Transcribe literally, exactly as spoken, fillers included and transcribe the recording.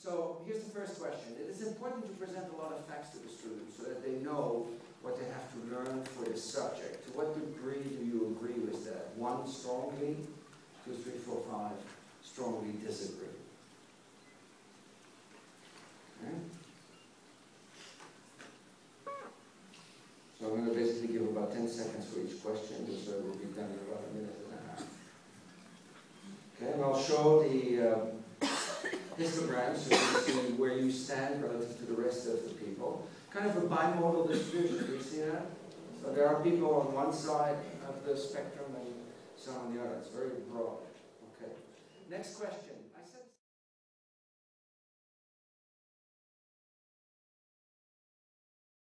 So here's the first question. It is important to present a lot of facts to the students so that they know what they have to learn for this subject. To what degree do you agree with that? One, strongly. Two, three, four, five, strongly disagree. Okay. So I'm going to basically give about ten seconds for each question, which uh, will be done in about a minute and a half. Okay, and I'll show the uh, histogram so you can see where you stand relative to the rest of the people. Kind of a bimodal distribution, do you see that? So there are people on one side of the spectrum and some on the other. It's very broad. Okay. Next question.